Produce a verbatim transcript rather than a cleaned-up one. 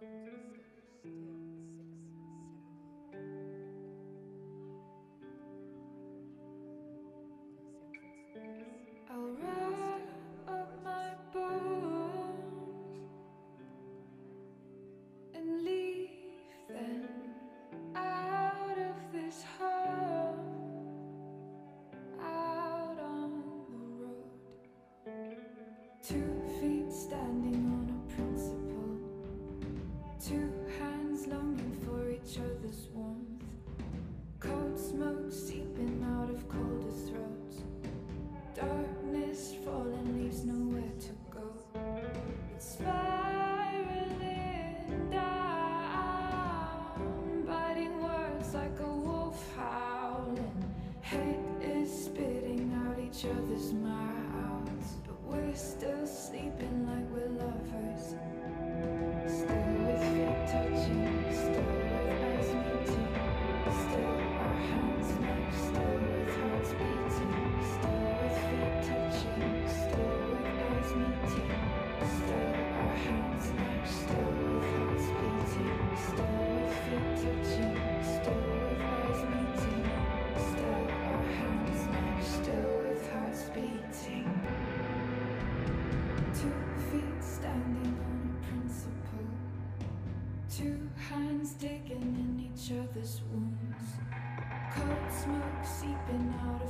I'll wrap up my bones and leave them out of this home, out on the road. Two feet standing on a principle, two hands longing for each other's warmth, cold smoke seeping out of colder throats. Darkness falling leaves nowhere to go. It's spiraling down, biting words like a wolf howling. Hate is spitting out each other's mouths, but we're still sleeping like we're lovers. Still with feet touching, still with eyes meeting, still our hands match, still with hearts beating, still with feet touching, still with eyes meeting, still our hands match, still with hearts beating, still with feet touching, still with eyes meeting, still our hands match, still with hearts beating. Two feet standing on a principle, two hands digging in each other's wounds, cold smoke seeping out